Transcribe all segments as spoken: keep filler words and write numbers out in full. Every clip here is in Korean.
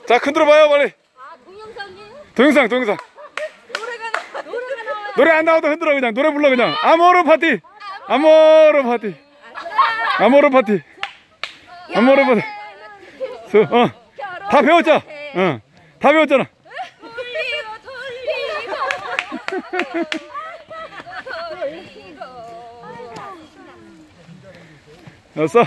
자, 흔들어 봐요, 빨리. 아, 동영상이에요? 동영상, 동영상. 노래가 나, 노래가 나와요. 노래 안 나와도 흔들어, 그냥. 노래 불러, 그냥. 아모르 파티. 아모르 파티. 아모르 파티. 아모르 파티. 서, 어. 다 배웠잖아. 어. 다 배웠잖아. 됐어?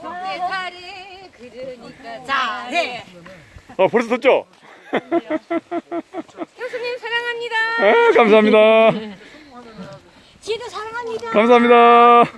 잘해. 어, 벌써 섰죠? 교수님 사랑합니다. 아, 감사합니다. 지도 사랑합니다. 감사합니다.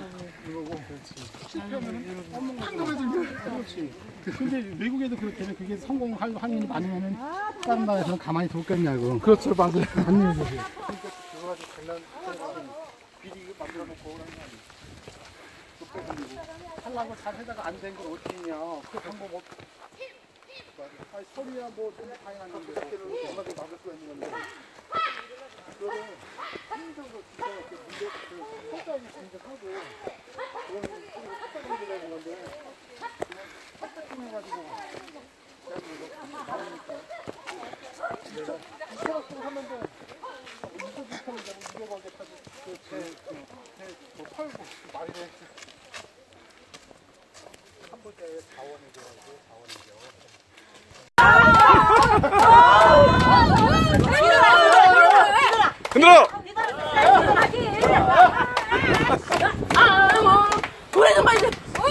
근데 외국에도 그렇게 그게 성공할 확률이 많으면은 다른 나라에서는 가만히 둘겠냐고. 그렇죠, 맞아요. 맞네요. 그러니까 그거 가지고 장난 비리 만들어 놓고 그런 거 아니에요. 하려고 잘 하다가 안 된 걸 어떻게 했냐. 그 방법 뭐 아니 소리야 뭐 좀 다양한데 얼마나 막을 수가 있는 건데. 그거를 힘들고 진짜 그 문제 그 성과를 분석하고 그거는 좀 똑같은 문제가 있는 건데. 해가지고 나오니까 내가 이거를 하면서 이거 비슷하면 이거 가게까지 그제뭐 팔고 말이 돼. 한 번째에 자원이 돼가지고 자원이 돼요. 흔들어! 아, 노래 좀 빨리.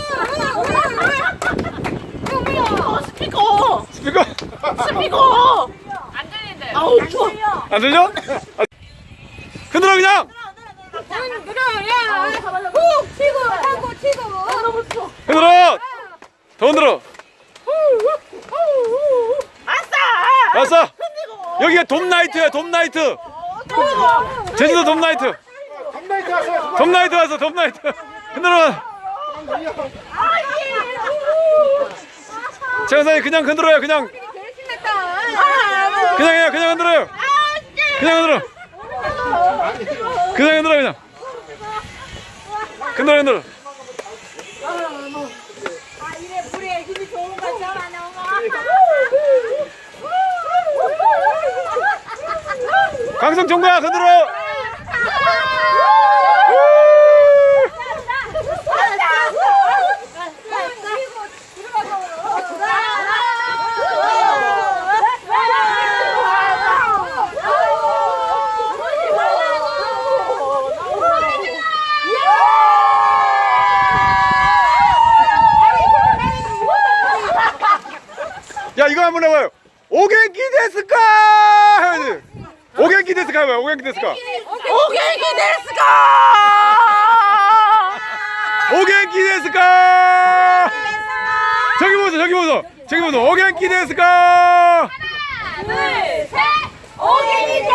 스피커! 스피커! 스피커! 안 들리는데. 아우, 추워. 안 들려? 아, 흔들어, 그냥! 흔들어, 야! 훅! 치고, 하고, 치고. 너무 추워. 흔들어! 더 흔들어! 아싸! 왔어! 여기가 돔나이트야, 돔나이트! 제주도 돔나이트! 덤나이트 왔어요. 돔나이트 왔어, 돔나이트! 흔들어! 최원사님 그냥 흔들어요, 그냥! 그냥 해요, 그냥 흔들어요! 그냥 흔들어! 그냥 흔들어, 그냥! 흔들어, 흔들어! 아, 이래 불에 힘이 좋은 거잖아, 너무. 강성 총각 흔들어! 야, 이거 한번 해봐요. 오겐키 데스까! 해야지. 오겐키 데스까 해봐요. 오겐키 데스까. 오겐키 데스까! 오겐키 데스까! 저기 보소, 저기 보소. 저기 보소. 오겐키 데스까! 하나, 둘, 셋! 오겐키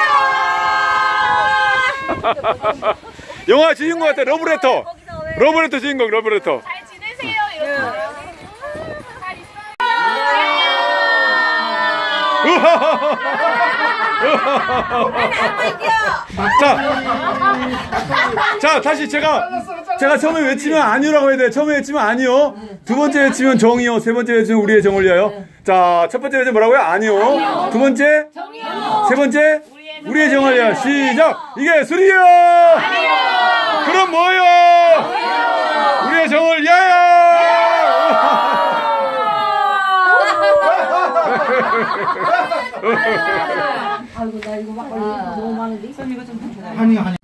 데스까! 영화 주인공 같아. 러브레터. 러브레터 주인공, 러브레터. 잘 지내세요, 이러고. 자, 자 다시 제가 제가 처음에 외치면 아니오라고 해야 돼요. 처음에 외치면 아니오, 두 번째 외치면 정이요, 세 번째 외치면 우리의 정을 위하여. 자, 첫 번째 외치면 뭐라고요? 아니오. 두 번째 정이요. 세 번째 우리의 정을 위하여. 시작. 이게 술이요. 아니요. 그럼 뭐요? 정이요. 우리의 정을 위하여. 아이고 나 이거 막 너무 많은데. 이거 좀 아니 아니.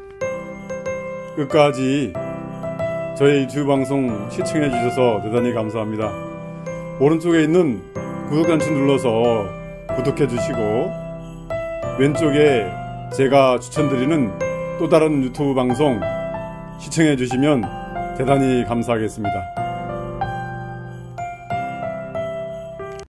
끝까지 저희 유튜브 방송 시청해 주셔서 대단히 감사합니다. 오른쪽에 있는 구독 단추 눌러서 구독해 주시고, 왼쪽에 제가 추천드리는 또 다른 유튜브 방송 시청해 주시면 대단히 감사하겠습니다.